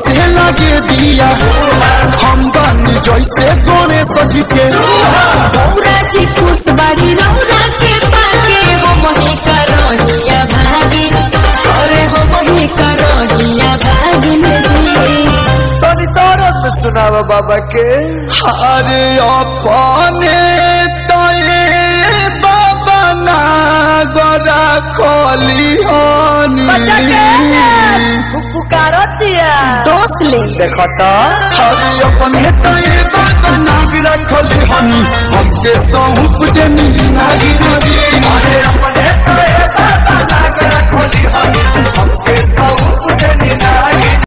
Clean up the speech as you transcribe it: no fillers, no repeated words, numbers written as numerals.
जैसे लगे दिया हम बनी जैसे गणेश जी के गौरा जी खुश बाड़ी रौरा के पाके वो वही करोहिया भागिन अरे वो वही करोहिया भागिन जी तनी तारत में सुनावा बाबा के अरे अपने तये बाबा ना गोरा खोली बचा के पुकारतिया दोस्त ले देखो तो अरे अपने तये बाबा ना गोरा खोली हमके सहूप देनी